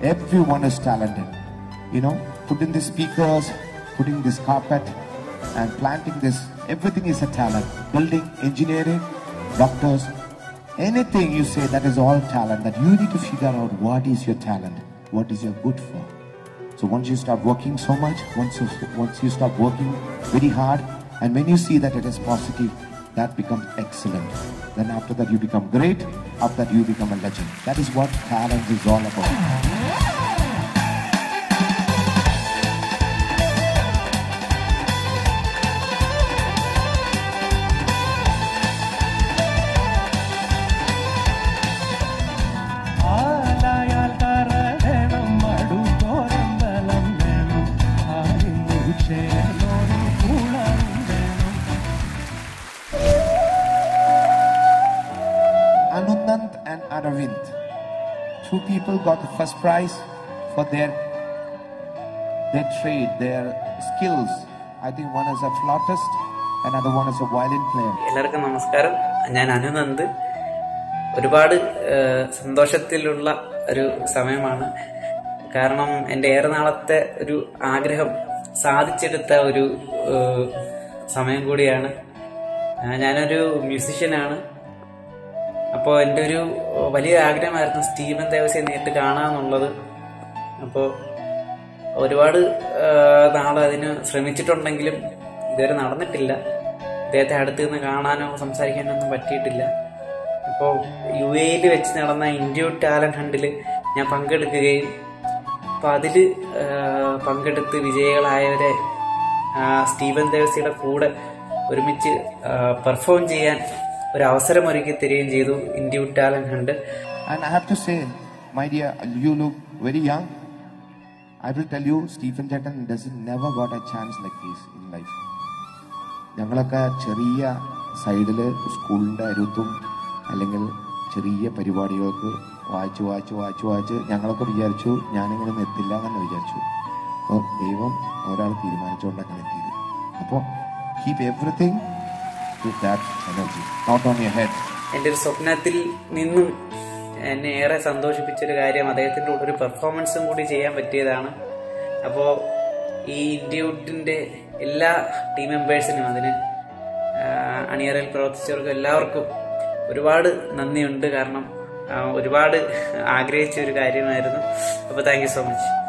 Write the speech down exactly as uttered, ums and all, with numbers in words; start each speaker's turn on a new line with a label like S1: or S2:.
S1: everyone is talented. You know, putting the speakers, putting this carpet and planting this, everything is a talent. Building, engineering, doctors, anything you say, that is all talent. That you need to figure out what is your talent, what is your good for. So once you start working so much, once you, once you start working very hard, and when you see that it is positive, that becomes excellent. Then after that you become great, after that you become a legend. That is what talent is all about. Anunant and Aravind, two people got the first prize for their their trade, their skills. I think one is a flautist, another one is a violin player.
S2: എല്ലാവർക്കും നമസ്കാരം. ഞാൻ അനുനന്ദ്. ഒരുപാട് സന്തോഷത്തിലുള്ള ഒരു സമയമാണ്. കാരണം എൻ്റെ ഏറെ നാളത്തെ ഒരു ആഗ്രഹം സാധിച്ചെടുത്ത ഒരു സമയം കൂടിയാണ്. ഞാനൊരു മ്യൂസിഷ്യനാണ്. അപ്പോൾ എൻ്റെ ഒരു വലിയ ആഗ്രഹമായിരുന്നു സ്റ്റീവൻ ദേവസിയെ നേരിട്ട് കാണാമെന്നുള്ളത്. അപ്പോൾ ഒരുപാട് നാൾ അതിന് ശ്രമിച്ചിട്ടുണ്ടെങ്കിലും ഇതുവരെ നടന്നിട്ടില്ല. അദ്ദേഹത്തെ അടുത്ത് നിന്ന് കാണാനോ സംസാരിക്കാനോ ഒന്നും പറ്റിയിട്ടില്ല. അപ്പോൾ യു എയിൽ വെച്ച് നടന്ന ഇന്ത്യ ടാലന്റ് ഹണ്ടിൽ ഞാൻ പങ്കെടുക്കുകയും അപ്പോൾ അതിൽ പങ്കെടുത്ത് വിജയികളായവരെ സ്റ്റീവൻ ദേവസിയുടെ കൂടെ ഒരുമിച്ച് പെർഫോം ചെയ്യാൻ ഒരു അവസരം ഒരുക്കി തരികയും ചെയ്തു India talent hunt.
S1: And I have to say, my dear, you look very young. I will tell you, Stephen Jetton doesn't never got a chance like this in life. ഞങ്ങളൊക്കെ ചെറിയ സൈഡിൽ സ്കൂളിൻ്റെ അരുത്തും അല്ലെങ്കിൽ ചെറിയ പരിപാടികൾക്ക് വായിച്ച് വായിച്ച് വായിച്ച് വായിച്ച് ഞങ്ങളൊക്കെ വിചാരിച്ചു ഞാനിങ്ങനെ എത്തില്ല എന്ന് വിചാരിച്ചു. അപ്പോൾ ദൈവം ഒരാൾ തീരുമാനിച്ചുകൊണ്ടൊക്കെ എത്തിയത്. അപ്പോൾ keep everything with that energy, not on your head.
S2: എൻ്റെ ഒരു സ്വപ്നത്തിൽ നിന്നും എന്നെ ഏറെ സന്തോഷിപ്പിച്ചൊരു കാര്യം അദ്ദേഹത്തിൻ്റെ കൂടെ ഒരു പെർഫോമൻസും കൂടി ചെയ്യാൻ പറ്റിയതാണ്. അപ്പോൾ ഈ ഇന്ത്യയുടെ എല്ലാ ടീം മെമ്പേഴ്സിനും അതിന് അണിയറയിൽ പ്രവർത്തിച്ചവർക്കും എല്ലാവർക്കും ഒരുപാട് നന്ദിയുണ്ട്. കാരണം ഒരുപാട് ആഗ്രഹിച്ച ഒരു കാര്യമായിരുന്നു. അപ്പോൾ താങ്ക് യു സോ മച്ച്.